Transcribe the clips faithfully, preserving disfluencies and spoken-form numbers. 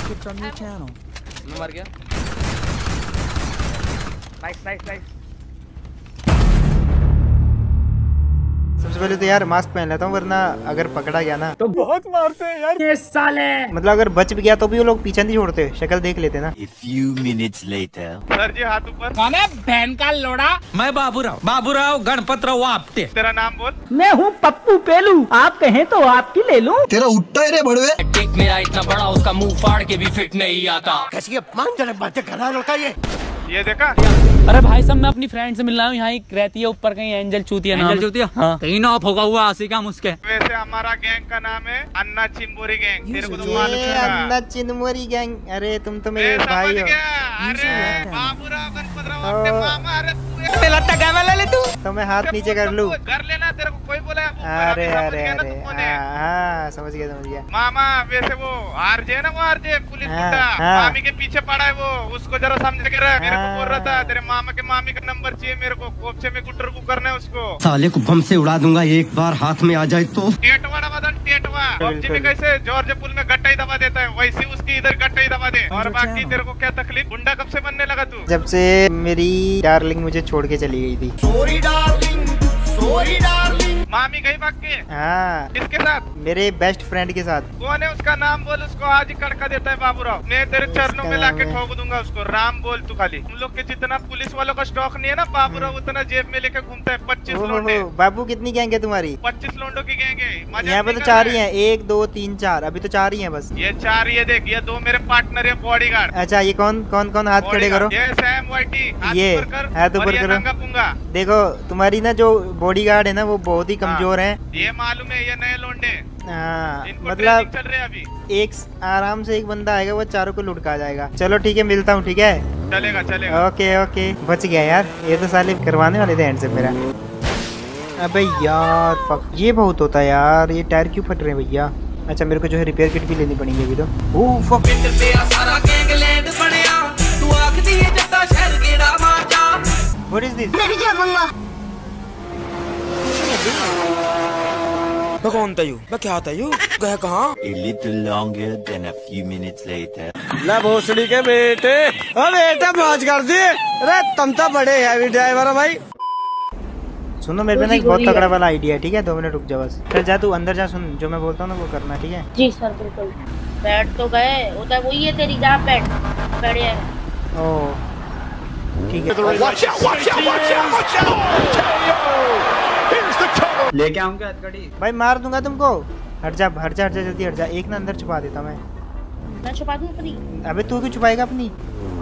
मैं मर गया। Nice nice nice. सबसे पहले तो यार मास्क पहन लेता हूँ, वरना अगर पकड़ा गया ना तो बहुत मारते हैं यार ये साले। मतलब अगर बच भी गया तो भी वो लोग पीछे नहीं छोड़ते, शक्ल देख लेते ना। A few minutes later. Sir ji हाथ ऊपर। कौन है बहन का लोड़ा? मैं बाबूराव बाबूराव गणपत राव आपटे। तेरा नाम बोल। मैं हूँ पप्पू पेलू, आप कहें तो आपकी ले लूं। तेरा उठता है रे बड़वे। टेक मेरा इतना बड़ा उसका मुंह फाड़ के भी फिट नहीं आता। कैसी अपमानजनक बातें कर रहा है लड़का ये। ये देखा? अरे भाई साहब मैं अपनी फ्रेंड से मिल रहा हूँ, यहाँ एक रहती है ऊपर कहीं एंजल चूतिया नाम। एंजल चूतिया? हाँ। कहीं ना होगा हुआ आसी का मुझके। वैसे हमारा गैंग का नाम है अन्ना चिंबोरी गैंग। तेरे को तो मालूम ये है। अन्ना चिन्मोरी गैंग। अरे तुम तो मेरे मैं भाई समझ हो। गया। अरे बाबूराव गणपतराव अपने मामा। अरे तू लगता क्या ले ले तू? तो मैं हाथ नीचे कर लूं? कर लेना, तेरे को कोई बोला? अरे अरे अरे हाँ समझ गया समझ गया। मामा वैसे वो आरजे है ना, वो आरजे पुलिस हाँ, गुंडा हाँ। मामी के पीछे पड़ा है वो, उसको जरा समझ के रख। मेरे को बोल रहा था हाँ। तेरे मामा के मामी का नंबर चाहिए मेरे को, कोपचे में गुटर को करना है उसको। साले को बम से उड़ा दूंगा एक बार हाथ में आ जाए तो। टेटवा दबा दे टेटवा। पबजी में कैसे जॉर्ज पुल में गट्टा ही दबा देता है, वैसे उसकी इधर गट्टा ही दबा दे। और बाकी तेरे को क्या तकलीफ? गुंडा कब से बनने लगा तू? जब से मेरी डार्लिंग मुझे छोड़ के चली गई थी। Sorry darling, sorry darling. मामी गई भाग के? हाँ किसके साथ? मेरे बेस्ट फ्रेंड के साथ। कौन है उसका नाम बोल, उसको आज ही कड़का देता है बाबूराव। मैं तेरे चरणों में लाके ठोक दूंगा उसको। राम बोल तू खाली। हम लोग के जितना पुलिस वालों का स्टॉक नहीं है ना, बाबूराव उतना जेब में लेके घूमता है। पच्चीस लोंडे। बाबू कितनी गैंग है तुम्हारी? पच्चीस लोंडों की गैंग है। यहाँ पे तो चार ही हैं, एक दो तीन चार, अभी तो चार ही हैं बस। ये चार, ये देख, ये दो मेरे पार्टनर है बॉडीगार्ड। अच्छा ये कौन कौन कौन हाथ खड़े करो। ये सैम वाइटी, ये हाथ ऊपर करो। नंगा पुंगा। देखो तुम्हारी ना जो बॉडीगार्ड है ना वो बहुत ही कमजोर है। ये मालूम है, ये नए लोंडे। हाँ इनको मतलब ट्रेनिंग चल रहे हैं अभी। एक आराम से एक बंदा आएगा वो चारों को लुढ़का जाएगा। चलो ठीक है मिलता हूँ, ठीक है? चलेगा चलेगा। ओके ओके बच गया यार, ये तो साले करवाने वाले थे एंड से मेरा। अबे यार फक, ये बहुत होता है यार, ये टायर क्यों फट रहे हैं भैया? अच्छा मेरे को जो है रिपेयर किट भी लेनी पड़ेगी अभी तो। Oh fuck, what is this? मैं कौन था यू? मैं क्या था यू? गया कहाँ? A little longer than a few minutes later. ला भोसड़ी के बेटे, अब बेटा मौज कर दी। अरे तुम तो बड़े हैवी ड्राइवर हो भाई। सुनो मेरे पे ना एक बहुत तगड़ा वाला आइडिया है, ठीक है? दो मिनट रुक जा बस। चल जा तू अंदर जा, सुन जो मैं बोलता हूँ ना वो करना, ठीक है? जी सर बिल्कुल। बैठ तो गए, उधर वही है तेरी जहाँ बैठ बैठे है। ओह ठीक है। लेके आऊंगा हथकड़ी। भाई मार दूंगा तुमको। हट जा हट जा हट जा जल्दी हट जा। एक ना अंदर छुपा देता मैं। मैं छुपा दूँ अपनी? अबे तू क्यों छुपाएगा अपनी?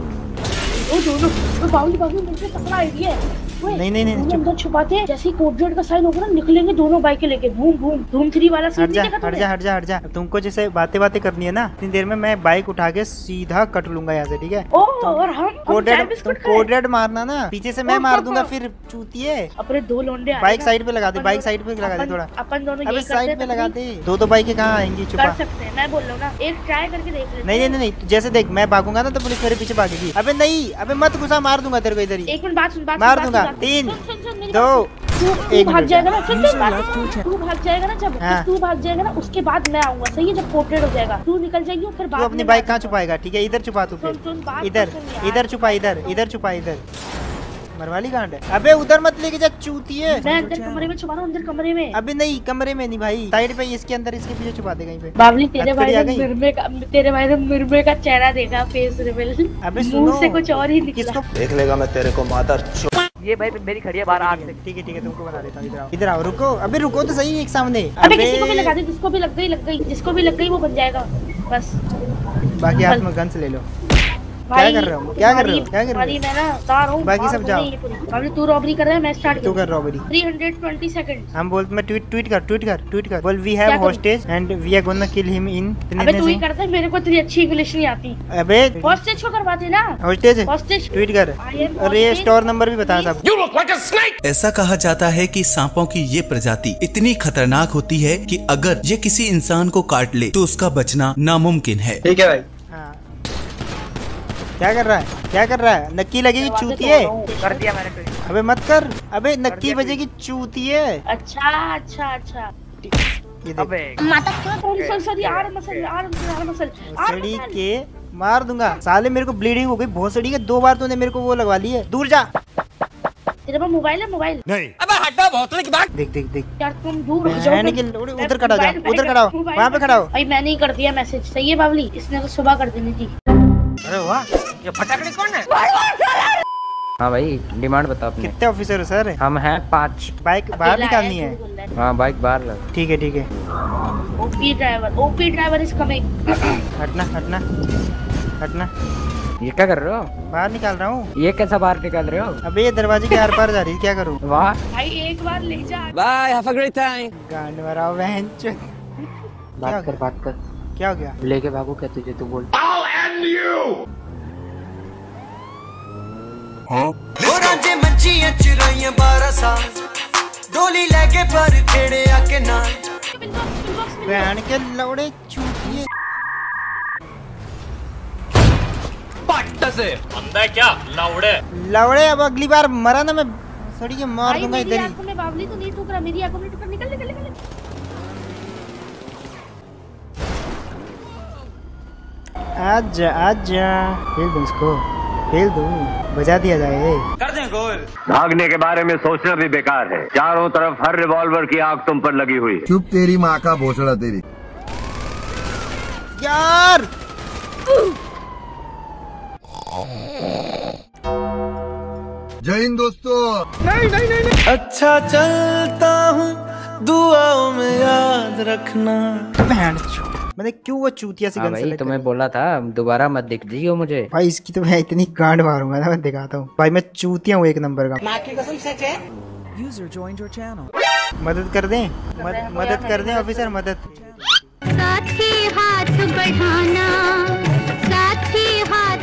ओ दोनों तो बाबू बाबू मुझे तगड़ा आइडिया है। नहीं नहीं नहीं अंदर छुपाते हैं, जैसे कोड रेड का साइन होगा ना निकलेंगे दोनों बाइकें लेके घूम घूम धूम थ्री वाला सीन। हट जा हट जा हट जा हट जा। तुमको जैसे बातें बातें करनी है ना, इतनी देर में मैं बाइक उठा के सीधा कट लूंगा यहाँ से, ठीक है? ओ और हम कोड रेड कोड रेड मारना ना, पीछे से मैं मार दूंगा फिर चूतिए। अपने दो लोंडे बाइक साइड पे लगा दे, बाइक साइड पे लगा दे थोड़ा। अपन दोनों अबे साइड पे लगा दे। दो दो बाइकें कहाँ आएंगी? छुपा कर सकते हैं, मैं बोल रहा हूँ ना, एक ट्राई करके देख लेते। नहीं नहीं नहीं जैसे देख मैं भागूंगा ना तो पुलिस मेरे पीछे भागेगी। अबे नहीं अबे मत घुसा, मार दूंगा तेरे को इधर ही। एक मिनट बात सुन, बात मार दूंगा। तीन दो एक भाग जाएगा ना, सुन सुन बात। तू भाग जाएगा ना जब हाँ। तू भाग जाएगा ना उसके बाद मैं आऊंगा, सही है? जब पोर्ट्रेट हो जाएगा तू निकल जाएगी और फिर तू अपनी बाइक कहाँ छुपाएगा? ठीक है इधर छुपा तू फिर। इधर इधर छुपा, इधर इधर छुपा, इधर मरवाली गांड है। अबे उधर मत लेके जा चूतिए। मैं अंदर कमरे में छुपा रहा हूँ, अंदर कमरे में। अबे नहीं कमरे में नहीं भाई, साइड पे इसके अंदर इसके पीछे छुपा दे कहीं पे। बाबली तेरे हथकड़ी भाई आ ने गई? मिर्मे का तेरे भाई ने मिर्मे का चेहरा देखा, फेस रिवील। अबे मुंह से कुछ और ही निकला। किसको देख लेगा मैं तेरे को मादर। ये भाई मेरी खड़ी है बाहर आग से। ठीक है ठीक है तुमको बना देता हूँ। इधर आओ इधर आओ, रुको। अबे रुको तो सही एक सामने। अबे किसी को भी लगा दे, जिसको भी लग गई लग गई, जिसको भी लग गई वो बन जाएगा बस। बाकी हाथ में गन से ले लो। क्या कर रहे हो? क्या कर रहे हो? क्या कर रहे हो? मैं ना बता रहा हूँ, बाकी सब जाओ। बाबली तू रॉबरी कर रहा है, मैं स्टार्ट तू कर रॉबरी। तीन सौ बीस सेकंड। हम बोलते मैं ट्वीट ट्वीट कर ट्वीट कर ट्वीट कर बोल we have hostage and we are gonna kill him in. अबे तू ही करता है, मेरे को तेरी अच्छी इंग्लिश नहीं आती। अबे हॉस्टेज को करवाते ना। हॉस्टेज हॉस्टेज ट्वीट कर। अरे स्टोर नंबर भी बता सब। ऐसा कहा जाता है कि सांपों की ये प्रजाति इतनी खतरनाक होती है कि अगर ये किसी इंसान को काट ले तो उसका बचना नामुमकिन है। ठीक है भाई। हाँ क्या कर रहा है? क्या कर रहा है? नक्की लगेगी चूतिए। कर दिया मैंने ट्वीट। अबे मत कर। अबे नक्की बजेगी चूतिए। अच्छा अच्छा अच्छा ये देख। अबे सॉरी सॉरी सॉरी यार मसल यार यार मसल सड़ी के मार दूंगा साले। मेरे को ब्लीडिंग हो गई बहुत सड़ी है, दो बार तूने मेरे को वो लगवा ली है। दूर जा। तेरे पास मोबाइल है? मोबाइल नहीं। अबे हटा बहुत की बात। देख देख देख यार तुम दूर हो जाओ। उधर खड़ा जा, उधर खड़ा हो, वहाँ पे खड़ा हो। भाई मैंने ही कर दिया मैसेज। सही है बावली, इसने तो सुबह कर देनी थी। अरे वाह, ये फटाकड़ी कौन है? हाँ भाई डिमांड बताओ अपने। कितने ऑफिसर हो सर? हम हैं पाँच। बाइक बाहर निकालनी है? हाँ बाइक बाहर लो। ठीक है ठीक है। OP driver, OP driver is coming. हटना हटना हटना। ये क्या कर रहे हो? बाहर निकाल रहा हूँ। ये कैसा बाहर निकाल रहे हो? अबे ये दरवाजे के आर पार जा रही है, क्या करूँ? वाह भाई एक बार ले जा। Bye, have a great time. गांड मारा बहन चोद। बात कर बात कर। क्या हो गया? लेके भागो क्या तुझे? तू बोल। रांझे मंचियां चिराइयां बारह साल डोली लेके पर खेड़े आके ना बहन के लौड़े चूतिए। पट्ट से बंदा है क्या लौड़े? लौड़े अब अगली बार मरा ना मैं सड़ी के मार दूंगा इधर ही। आंखों में बावली तो नहीं ठुक रहा, मेरी आंखों में ठुक रहा। निकल निकल निकल। आजा आजा, खेल दूं इसको, खेल दूं, बजा दिया जाए। कर दें गोल। भागने के बारे में सोचना भी बेकार है, चारों तरफ हर रिवॉल्वर की आग तुम पर लगी हुई। चुप तेरी माँ का भोसड़ा तेरी। यार जय हिंद दोस्तों। नहीं नहीं नहीं, नहीं। अच्छा चलता हूँ, दुआओं में याद रखना। बहन मैंने क्यों वो चूतिया से हाँ भाई तुम्हें बोला था दोबारा मत दिख दियो मुझे। भाई इसकी तो मैं इतनी गांड मारूंगा ना, मैं दिखाता हूँ भाई। मैं चूतिया हूँ एक नंबर का। माँ की कसम सच है। मदद कर दें, मद, मदद कर दें ऑफिसर, मदद। साथी हाथ बढ़ाना, साथी हाथ।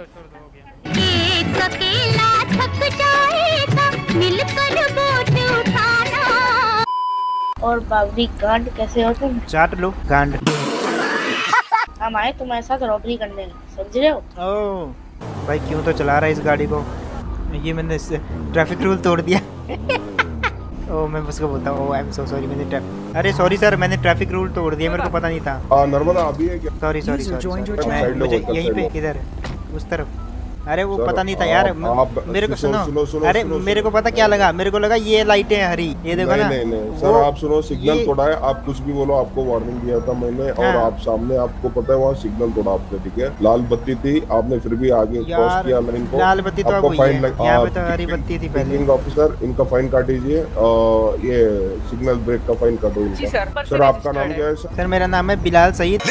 एक अकेला थक जाएगा, मिलकर बोझ उठाना। और बावली गांड कैसे हो तुम? चाट लो गांड। हम आए तुम्हारे साथ रॉबरी करने, समझ रहे हो? ओह भाई क्यों तो चला रहा है इस गाड़ी को? ये मैंने ट्रैफिक रूल तोड़ दिया। ओ मैं उसको बोलता हूँ, आई एम सो सॉरी। मैंने अरे सॉरी सर, मैंने ट्रैफिक रूल तोड़ दिया, मेरे को पता नहीं था। नर्मदा अभी है क्या? सॉरी सॉरी सॉरी, मुझे यहीं पे इधर उस तरफ। अरे वो पता नहीं था यार। आप, मेरे को सुनो, सुनो, सुनो अरे सुनो, मेरे को पता क्या लगा, मेरे को लगा ये लाइटें हरी, ये देखो ना। नहीं नहीं सर, आप सुनो, सिग्नल तोड़ा है। आप कुछ भी बोलो, आपको वार्निंग दिया था मैंने। और आप सामने, आपको पता है वहाँ सिग्नल तोड़ा आपने, ठीक है? लाल बत्ती थी, आपने फिर भी आगे क्रॉस किया लाइन को। लाल बत्ती तो आपको फाइन लग। यहाँ पे तो हरी बत्ती थी पहले। ऑफिसर इनका फाइन काट दीजिए, ये सिग्नल ब्रेक का फाइन काटो इनका। सर आपका नाम क्या है सर? सर मेरा नाम है बिलाल सईद।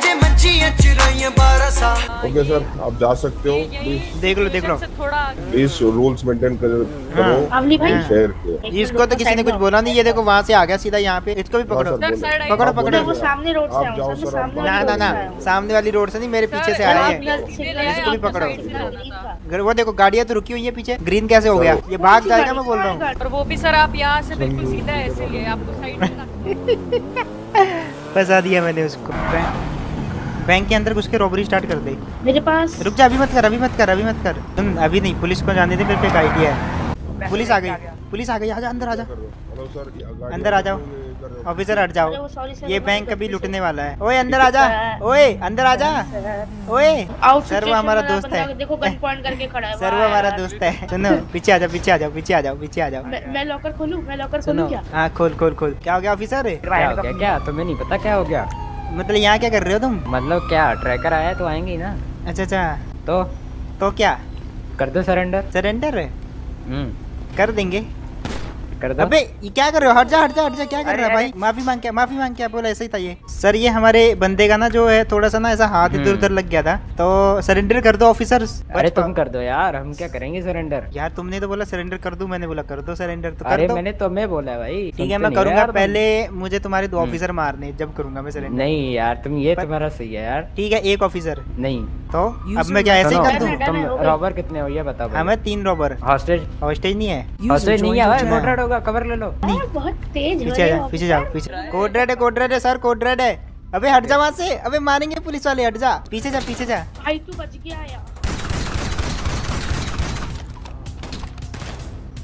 ओके सर, आप जा सकते हो। देख लो देख लो, प्लीज रूल्स मेंटेन करो शहर के। इसको तो किसी ने कुछ बोला नहीं। ये देखो वहाँ से आ गया सीधा यहाँ पे। इसको भी पकड़ो पकड़ो पकड़ो। वो सामने रोड से आओ, सामने ना ना ना, सामने वाली रोड से नहीं, मेरे पीछे से आ रही है। इसको भी पकड़ो। वो देखो गाड़ियाँ तो रुकी हुई है पीछे। ग्रीन कैसे हो गया? ये भाग जाएगा, मैं बोल रहा हूँ। और वो भी सर आप यहाँ से बिल्कुल सीधा है, इसीलिए आपको साइड फंसा दिया मैंने उसको। बैंक के अंदर घुस के रॉबरी स्टार्ट कर दे। मेरे पास रुक जा, अभी मत कर, अभी मत कर, अभी मत कर। तुम अभी नहीं, पुलिस को जाने दे, मेरे पे एक आइडिया है। पुलिस आ गई, पुलिस आ गई। आजा अंदर, आजा अंदर आ जाओ। ऑफिसर हट जाओ, ये बैंक कभी लुटने वाला है। ओए अंदर आजा, ओए अंदर आजा, ओए। सर वो हमारा दोस्त है। देखो गन पॉइंट करके खड़ा है। सर वो हमारा दोस्त है। सुनो पीछे आ जाओ, पीछे आ जाओ, पीछे आ जाओ, पीछे आ जाओ। मैं लॉकर खोलूं? मैं लॉकर खोलूं क्या? हाँ खोल खोल खोल। क्या हो गया ऑफिसर? क्या हो गया? क्या तुम्हें नहीं पता क्या हो गया? मतलब यहाँ क्या कर रहे हो तुम? मतलब क्या ट्रैकर आया तो आएंगे ना। अच्छा अच्छा, तो तो क्या कर दो? सरेंडर। सरेंडर हम्म कर देंगे। कर दो। अबे ये क्या कर रहे हो? हट जा हट जा हट जा। क्या कर रहा है भाई? माफी मांग क्या, माफी मांग क्या बोला? ऐसा ही था ये सर। ये हमारे बंदे का ना जो है थोड़ा सा ना ऐसा हाथ इधर उधर लग गया था, तो सरेंडर कर दो ऑफिसर। अरे तुम कर दो यार, हम क्या करेंगे सरेंडर? यार तुमने तो बोला सरेंडर कर दूं, मैंने बोला कर दो सरेंडर। तो अरे कर दो। मैंने तुम्हें बोला भाई। ठीक है मैं करूंगा, पहले मुझे तुम्हारे दो ऑफिसर मारने, जब करूंगा मैं सरेंडर। नहीं यार तुम, ये तुम्हारा सही है यार। ठीक है एक ऑफिसर नहीं तो अब मैं क्या ऐसे ही कर दूं? तुम रॉबर कितने हो ये बताओ। हमें तीन रॉबर। हॉस्टेज? हॉस्टेज नहीं है, हॉस्टेज नहीं है। मोटरेड होगा, कवर ले लो। बहुत तेज है। पीछे जाओ, पीछे जाओ, पीछे। कोड रेड है, कोड रेड है सर, कोड रेड है। अबे हट जा वहाँ से, अबे मारेंगे पुलिस वाले, हट जा। पीछे जा, पीछे जा। भाई तू बच गया यार।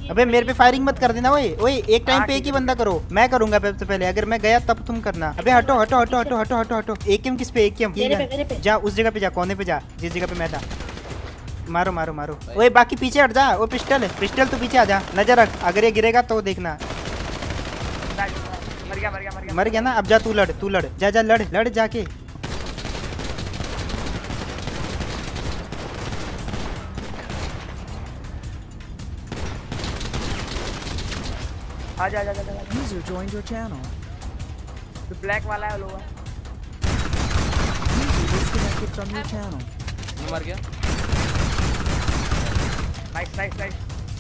अबे मेरे पे फायरिंग मत कर देना। ओए ओए एक टाइम पे एक ही बंदा करो, मैं करूंगा सबसे पहले, अगर मैं गया तब तुम करना। अबे हटो हटो हटो हटो हटो हटो हटो। एक किम किस पे, एक किम जा उस जगह पे जा, कोने पे जा जिस जगह पे मैं था। मारो मारो मारो। ओए बाकी पीछे हट जा। वो पिस्टल है, पिस्टल तू पीछे आ जा, नजर रख, अगर ये गिरेगा तो देखना। मर गया मर गया मर गया मर गया ना। अब जा तू लड़, तू लड़, जा जा लड़ लड़ जाके। आ जा जा जा जा। User joined your channel. तो ब्लैक वाला है लोग। User disconnected from your channel. मर गया। Nice nice nice.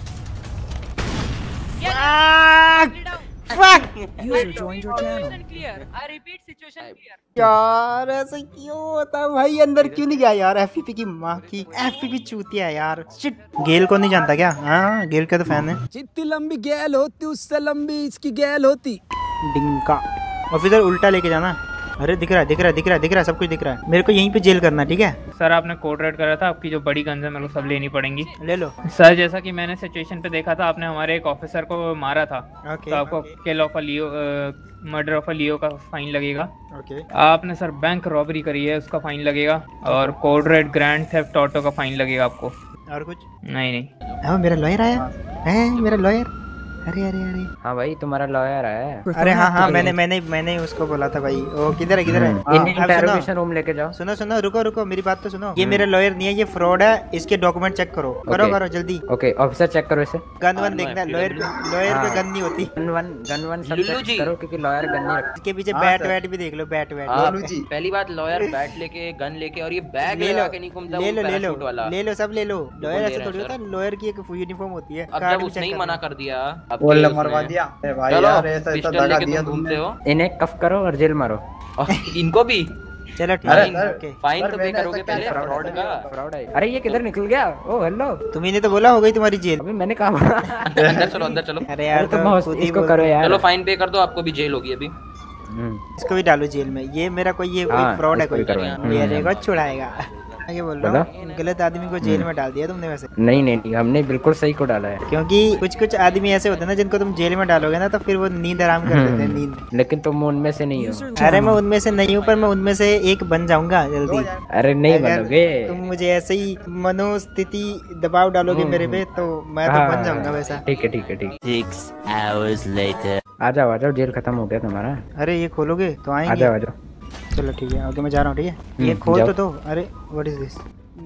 Fuck! User joined your channel. Clear. I repeat, situation clear. यार ऐसे क्यों होता है भाई? अंदर क्यों नहीं गया यार? एफपीपी की माँ की एफपीपी चूतिया है यार। शिट। गेल को नहीं जानता क्या? हाँ गेल का तो फैन है। जितनी लंबी गैल होती उससे लंबी इसकी गैल होती। डिंका। ऑफिसर उल्टा लेके जाना। अरे दिख रहा है दिख रहा है दिख रहा है दिख रहा है, सब कुछ दिख रहा है। मेरे को यहीं पे जेल करना, ठीक है सर? आपने कोड रेड करा था, आपकी जो बड़ी गन्स है मेरे को सब लेनी पड़ेंगी। ले लो सर। जैसा कि मैंने सिचुएशन पे देखा था, आपने हमारे एक ऑफिसर को मारा था। ओके। तो आपको kill of a Leo, murder of a Leo का फाइन लगेगा। ओके। आपने सर बैंक रॉबरी करी है, उसका फाइन लगेगा। और code red grand theft auto का फाइन लगेगा आपको। और कुछ नहीं नहीं। हाँ मेरा लॉयर आया है, मेरा लॉयर। अरे अरे अरे हाँ भाई तुम्हारा लॉयर है। अरे हाँ हाँ मैंने मैंने मैंने उसको बोला था भाई। ओ किधर है किधर है? इंटरोगेशन रूम लेके जाओ। सुनो सुनो रुको रुको, मेरी बात तो सुनो। ये मेरा लॉयर नहीं है, ये फ्रॉड है। इसके डॉक्यूमेंट चेक करो करो करो जल्दी। ओके ऑफिसर चेक करो इसे। गन वन देखना, लॉयर लॉयर पे गन नहीं होती। गन वन गन वन सब चेक करो क्योंकि लॉयर गन नहीं रखता। इसके पीछे बैट वैट भी देख लो, बैट वैट। पहली बात लॉयर बैट लेके गन लेके और ये बैग ले लगा लो के नहीं घूमता। ले लो ले लो ले लो सब ले लो। लॉयर ऐसे थोड़ी होता है, लॉयर की एक यूनिफॉर्म होती है। अब जब उसने ही मना कर दिया, बोल मरवा दिया भाई यार, ऐसा ऐसा दगा दिया घूमते हो। इन्हें कफ करो और जेल मारो। इनको भी चलो ठीक है। फाइन तो पे करोगे पहले फ्रॉड का। फ्रॉड है। अरे ये किधर निकल गया? ओ हेलो। तुम्ही तो बोला हो गई तुम्हारी जेल। अभी मैंने कहा अंदर चलो अंदर चलो। अरे यार तुम इसको करो यार। चलो फाइन पे कर दो, आपको भी जेल होगी अभी। इसको भी डालो जेल में। ये मेरा कोई ये फ्रॉड है कोई, ये रहेगा छुड़ाएगा। ये बोल रहा हूँ गलत आदमी को जेल में डाल दिया तुमने वैसे। नहीं नहीं हमने बिल्कुल सही को डाला है। क्योंकि कुछ कुछ आदमी ऐसे होते हैं ना जिनको तुम जेल में डालोगे ना तो फिर वो नींद आराम कर देते हैं नींद। लेकिन तुम उनमें से नहीं हो। अरे मैं उनमें से नहीं हूँ, पर मैं उनमें से एक बन जाऊंगा जल्दी। अरे नहीं बनोगे तुम मुझे ऐसे ही मनोस्थिति दबाव डालोगे मेरे पे तो मैं तो बन जाऊंगा वैसा। ठीक है ठीक है ठीक। Six hours later. आ जाओ आ जाओ, जेल खत्म हो गया तुम्हारा। अरे ये खोलोगे तो आएंगे। आ जाओ आ जाओ। चलो ठीक है ओके मैं जा रहा हूँ। ठीक है ये खोल तो दो। अरे व्हाट इज दिस?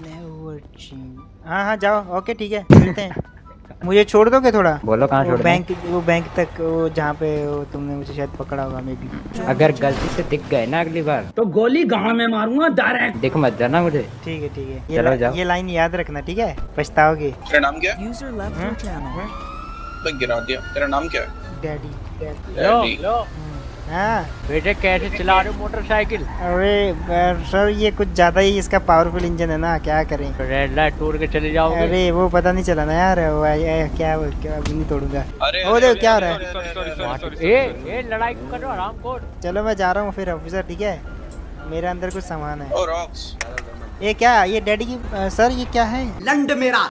हाँ हाँ जाओ ओके ठीक है मिलते हैं। मुझे छोड़ दोगे थोड़ा? बोलो कहाँ छोड़? बैंक वो बैंक तक वो जहाँ पे वो तुमने मुझे शायद पकड़ा होगा मे बी। अगर गलती से दिख गए ना अगली बार तो गोली गाँव में मारूंगा डायरेक्ट। दिख मत जाना मुझे। ठीक है ठीक है ये चलो ला, जाओ। ये लाइन याद रखना ठीक है, पछताओगे। तेरा नाम क्या है? User left your channel. मैं गिरा दिया। तेरा नाम क्या है? Daddy daddy. हाँ बेटे कैसे चला रहे हो मोटरसाइकिल? अरे सर ये कुछ ज्यादा ही इसका पावरफुल इंजन है ना, क्या करें। रेड लाइट तोड़ के चले जाओगे। अरे वो पता नहीं चला ना यार वो ए, क्या वो क्या अभी नहीं तोड़ूंगा। ओ देखो क्या हो रहा है। ए ए लड़ाई करो आराम को। चलो मैं जा रहा हूँ फिर ऑफिसर ठीक है, मेरे अंदर कुछ सामान है। ओ रॉक्स। ये क्या ये डैडी की आ, सर ये क्या है? लंड मेरा